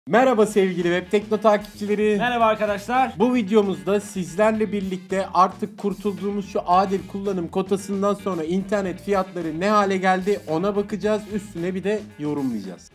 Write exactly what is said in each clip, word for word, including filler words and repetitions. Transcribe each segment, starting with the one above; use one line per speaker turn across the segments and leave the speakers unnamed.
Merhaba sevgili Web Tekno takipçileri.
Merhaba arkadaşlar.
Bu videomuzda sizlerle birlikte artık kurtulduğumuz şu adil kullanım kotasından sonra internet fiyatları ne hale geldi ona bakacağız. Üstüne bir de yorumlayacağız.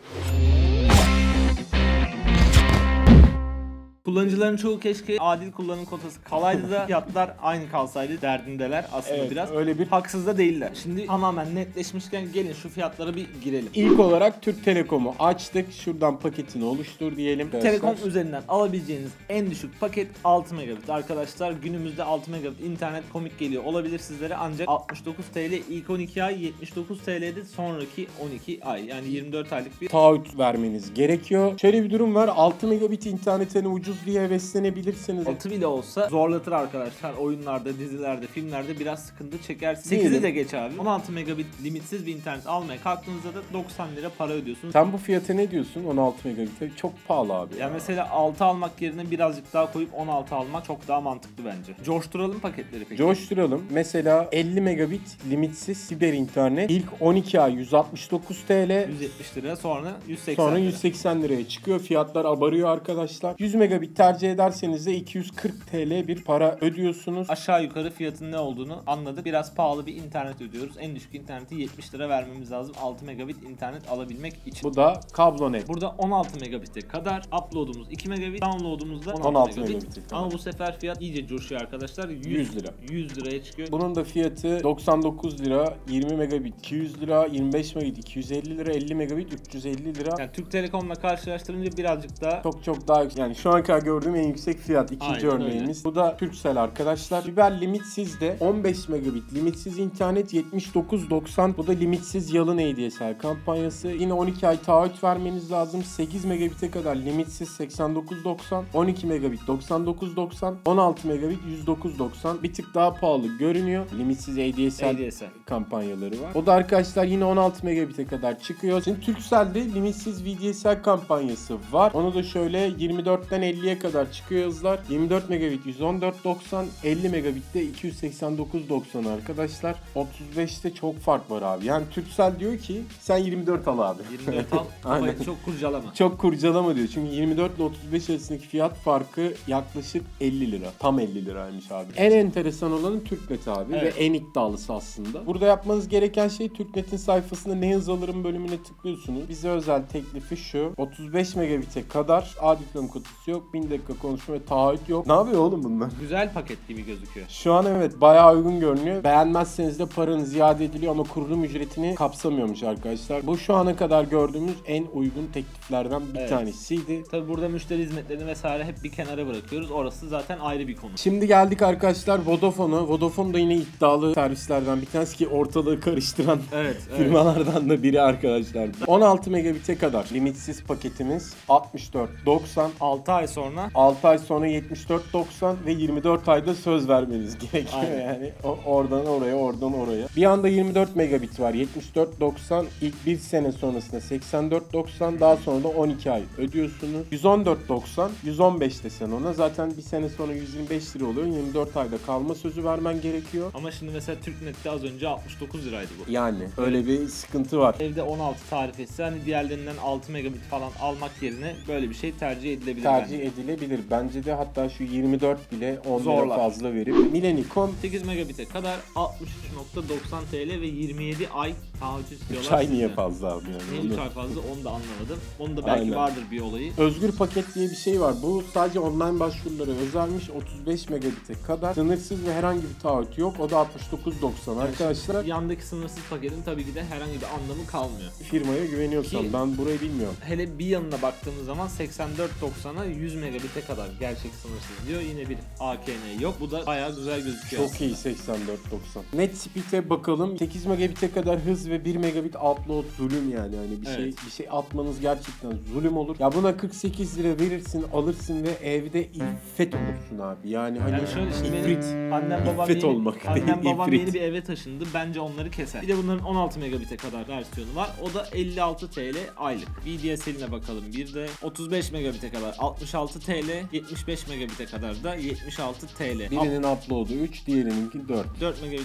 Kullanıcıların çoğu keşke adil kullanım kotası kalaydı da fiyatlar aynı kalsaydı derdindeler aslında
Evet,
biraz.
öyle bir
Haksız da değiller. Şimdi tamamen netleşmişken gelin şu fiyatlara bir girelim.
İlk olarak Türk Telekom'u açtık. Şuradan paketini oluştur diyelim.
Telekom üzerinden alabileceğiniz en düşük paket altı megabit arkadaşlar. Günümüzde altı megabit internet komik geliyor olabilir sizlere ancak altmış dokuz TL ilk on iki ay, yetmiş dokuz TL'de sonraki on iki ay, yani yirmi dört aylık bir
taahhüt vermeniz gerekiyor. Şöyle bir durum var. altı megabit internetine ucuz diye heveslenebilirsiniz.
altı bile olsa zorlatır arkadaşlar. Oyunlarda, dizilerde, filmlerde biraz sıkıntı çeker.
Diyelim.
sekizi de geç abi. on altı megabit limitsiz bir internet almaya kalktığınızda da doksan lira para ödüyorsunuz.
Sen bu fiyata ne diyorsun? on altı megabit'e çok pahalı abi.
Ya mesela altı almak yerine birazcık daha koyup on altı almak çok daha mantıklı bence. Coşturalım paketleri peki.
Coşturalım. Mesela elli megabit limitsiz siber internet ilk on iki ay yüz altmış dokuz TL.
yüz yetmiş lira, sonra yüz seksen
Sonra
lira.
yüz seksen liraya çıkıyor. Fiyatlar abarıyor arkadaşlar. yüz megabit tercih ederseniz de iki yüz kırk TL bir para ödüyorsunuz.
Aşağı yukarı fiyatın ne olduğunu anladık. Biraz pahalı bir internet ödüyoruz. En düşük interneti yetmiş lira vermemiz lazım altı megabit internet alabilmek için.
Bu da kablo net.
Burada on altı megabit'e kadar, upload'umuz iki megabit, download'umuz da
on
on
altı
altı megabit.
megabit'e kadar.
Ama bu sefer fiyat iyice coşuyor arkadaşlar. yüz,
yüz lira.
yüz liraya çıkıyor.
Bunun da fiyatı doksan dokuz lira, yirmi megabit iki yüz lira, yirmi beş megabit iki yüz elli lira, elli megabit üç yüz elli lira.
Yani Türk Telekom'la karşılaştırınca birazcık daha
Çok çok daha yüksek. Yani şu ana kadar gördüğüm en yüksek fiyat. İkinci
Aynen
örneğimiz. Bu da Turkcell arkadaşlar. Fiber limitsiz de on beş megabit limitsiz internet yetmiş dokuz doksan. Bu da limitsiz yalın A D S L kampanyası. Yine on iki ay taahhüt vermeniz lazım. sekiz megabit'e kadar limitsiz seksen dokuz doksan. on iki megabit doksan dokuz doksan. on altı megabit yüz dokuz doksan. Bir tık daha pahalı görünüyor. Limitsiz A D S L,
A D S L
kampanyaları var. O da arkadaşlar yine on altı megabit'e kadar çıkıyor. Şimdi Turkcell'de limitsiz V D S L kampanyası var. Onu da şöyle yirmi dörtten elliye kadar çıkıyor hızlar. yirmi dört megabit yüz on dört doksan, elli megabitte iki yüz seksen dokuz doksan arkadaşlar. otuz beşte çok fark var abi. Yani Turkcell diyor ki sen yirmi dört al abi.
yirmi dört al.
Aynen.
Kafayı çok kurcalama.
Çok kurcalama diyor. Çünkü yirmi dört ile otuz beş arasındaki fiyat farkı yaklaşık elli lira. Tam elli liraymış abi. En enteresan olanı Türknet abi
Evet.
ve en iddialısı aslında. Burada yapmanız gereken şey Türknet'in sayfasında ne hız alırım bölümüne tıklıyorsunuz. Bize özel teklifi şu. otuz beş megabit'e kadar adil kullanım kotası yok. bin dakika konuşma ve taahhüt yok. Ne yapıyor oğlum bunlar?
Güzel paket gibi gözüküyor.
Şu an evet bayağı uygun görünüyor. Beğenmezseniz de paranız iade ediliyor ama kurulum ücretini kapsamıyormuş arkadaşlar. Bu şu ana kadar gördüğümüz en uygun tekliflerden bir
Evet.
tanesiydi.
Tabi burada müşteri hizmetlerini vesaire hep bir kenara bırakıyoruz. Orası zaten ayrı bir konu.
Şimdi geldik arkadaşlar Vodafone'a. Vodafone da yine iddialı servislerden bir tanesi ki ortalığı karıştıran
Evet, evet.
firmalardan da biri arkadaşlar. on altı megabit'e kadar limitsiz paketimiz altmış dört doksan.
altı ay sonra
altı ay sonra yetmiş dört doksan ve yirmi dört ayda söz vermeniz gerekiyor.
Aynen.
Yani o, oradan oraya oradan oraya. Bir anda yirmi dört megabit var. yetmiş dört doksan ilk bir sene sonrasında seksen dört doksan, daha sonra da on iki ay ödüyorsunuz. yüz on dört doksan, yüz on beş desen ona zaten bir sene sonra yüz yirmi beş lira oluyor. yirmi dört ayda kalma sözü vermen gerekiyor.
ama şimdi mesela Türknet'te az önce altmış dokuz liraydı bu.
Yani öyle bir sıkıntı var.
Evde on altı tarifesi, hani diğerlerinden altı megabit falan almak yerine böyle bir şey tercih edilebilir
Tercih
bence.
edilebilir. Bence de hatta şu yirmi dört bile on lira
Zorlar.
fazla verip Milenicom
sekiz megabit'e kadar altmış üç nokta doksan TL ve yirmi yedi ay taahhüt istiyorlar.
üç ay niye
sizden.
fazla abi yani?
Niye
Onu-
üç ay fazla onu da anlamadım. Onu da belki
Aynen.
vardır bir olayı.
Özgür paket diye bir şey var. Bu sadece online başvurulara özelmiş. otuz beş megabit'e kadar. Sınırsız ve herhangi bir taahhüt yok. O da altmış dokuz doksan arkadaşlar.
Yandaki sınırsız paketin tabii ki de herhangi bir anlamı kalmıyor.
Firmaya güveniyorsam
Ki-
ben burayı bilmiyorum.
Hele bir yanına baktığımız zaman seksen dört doksana yüz megabit'e kadar gerçek sınırsız diyor. Yine bir A K N yok. Bu da bayağı güzel gözüküyor.
Çok iyi seksen dört doksan. Net speed'e bakalım. sekiz megabit'e kadar hız ve bir megabit upload zulüm yani. Hani bir
Evet.
şey bir şey atmanız gerçekten zulüm olur. Ya buna kırk sekiz lira verirsin, alırsın ve evde iffet olursun abi. Yani hani
Yani şöyle şimdi
ifrit.
benim annem babam
İffet
yeni,
olmak
annem
değil,
babam
ifrit.
yeni bir eve taşındı. Bence onları keser. Bir de bunların on altı megabit'e kadar versiyonu var. O da elli altı TL aylık. V D S L'ine bakalım bir de. otuz beş megabit'e kadar altmış altı TL, yetmiş beş megabit'e kadar da yetmiş altı TL.
Birinin upload'u üç, diğerininki dört.
dört megabit upload'a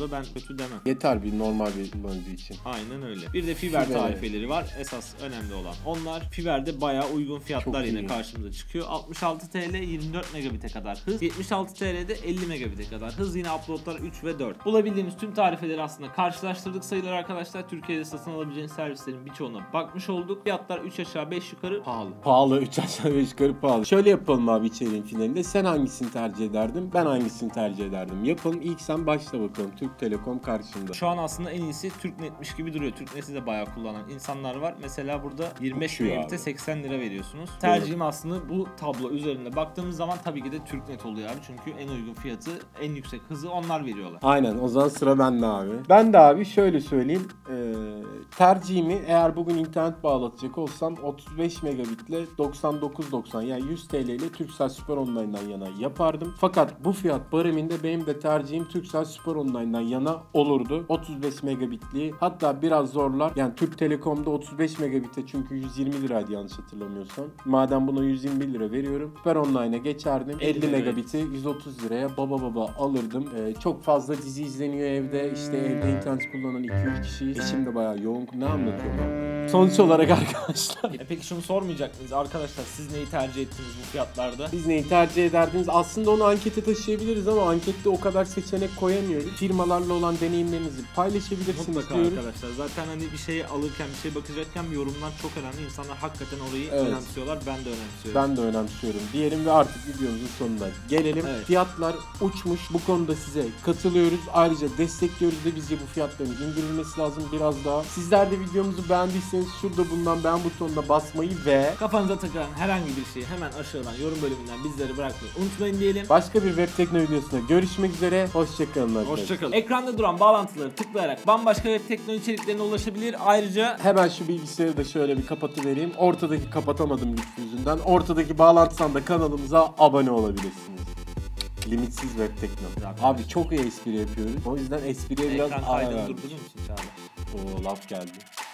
da ben kötü demem.
Yeter bir normal bir kullanıcı için.
Aynen öyle. Bir de fiber
Fiber.
tarifeleri var. Esas önemli olan onlar. Fiber'de bayağı uygun fiyatlar
Çok
yine
iyi.
karşımıza çıkıyor. altmış altı TL yirmi dört megabit'e kadar hız. yetmiş altı TL'de elli megabit'e kadar hız. Yine uploadlar üç ve dört. Bulabildiğimiz tüm tarifeleri aslında karşılaştırdık sayılar arkadaşlar. Türkiye'de satın alabileceğiniz servislerin birçoğuna bakmış olduk. Fiyatlar üç aşağı beş yukarı pahalı.
Pahalı, üç aşağı beş yukarı pahalı. Şöyle yapalım abi içeriğin finalinde. Sen hangisini tercih ederdin? Ben hangisini tercih ederdim? Yapalım. İlk sen başla bakalım. Türk Telekom karşında.
Şu an aslında en iyisi TürkNet'miş gibi duruyor. TürkNet'i de bayağı kullanan insanlar var. Mesela burada yirmi beş
Uçuyor
megabit'e
abi.
seksen lira veriyorsunuz. Tercihim aslında bu tablo üzerinde baktığımız zaman tabii ki de TürkNet oluyor abi. Çünkü en uygun fiyatı, en yüksek hızı onlar veriyorlar.
Aynen, o zaman sıra bende abi. Ben de abi şöyle söyleyeyim. Ee, tercihimi eğer bugün internet bağlatacak olsam otuz beş megabitle doksan dokuz doksan yani yüz TL ile Turkcell Super Online'dan yana yapardım. Fakat bu fiyat bariminde benim de tercihim Turkcell Super Online'dan yana olurdu. otuz beş megabitli, hatta biraz zorlar. Yani Türk Telekom'da otuz beş megabitte çünkü yüz yirmi liraydı yanlış hatırlamıyorsam. Madem buna yüz yirmi lira veriyorum, Super Online'a geçerdim. elli megabiti yüz otuz liraya baba baba alırdım. Ee, çok fazla dizi izleniyor evde. İşte evde internet kullanan iki üç kişiyiz. Eşim de bayağı yoğun. Ne anlatıyorum ben? Sonuç olarak arkadaşlar.
E peki şunu sormayacak mıyız arkadaşlar, siz neyi tercih ettiniz bu fiyatlarda?
Siz neyi tercih ederdiniz? Aslında onu ankete taşıyabiliriz ama ankette o kadar seçenek koyamıyoruz. Firmalarla olan deneyimlerinizi paylaşabilirsiniz
Mutlaka
diyoruz.
arkadaşlar. Zaten hani bir şeyi alırken, bir şey bakacakken yorumlar çok önemli. İnsanlar hakikaten orayı
Evet.
önemsiyorlar. Ben de önemsiyorum.
Ben de önemsiyorum diyelim ve artık videomuzun sonuna gelelim.
Evet.
Fiyatlar uçmuş. Bu konuda size katılıyoruz. Ayrıca destekliyoruz da bizce bu fiyatların indirilmesi lazım biraz daha. Sizler de videomuzu beğendiyseniz şurada bulunan beğen butonuna basmayı ve
Kafanıza takılan herhangi bir şeyi hemen aşağıdan yorum bölümünden bizlere bırakmayı unutmayın diyelim.
başka bir web tekno videosunda görüşmek üzere. Hoşçakalın arkadaşlar.
Hoşçakalın. Ekranda duran bağlantıları tıklayarak bambaşka web teknoloji içeriklerine ulaşabilir. Ayrıca
Hemen şu bilgisayarı da şöyle bir kapatıvereyim. Ortadaki kapatamadım lüks yüzünden. Ortadaki bağlantıdan da kanalımıza abone olabilirsiniz. Limitsiz web tekno. Abi çok iyi espri yapıyoruz. O yüzden espriye biraz
ekran
ara
kaydını
verdik.
durdurur musun Çağla?
Oo, laf geldi.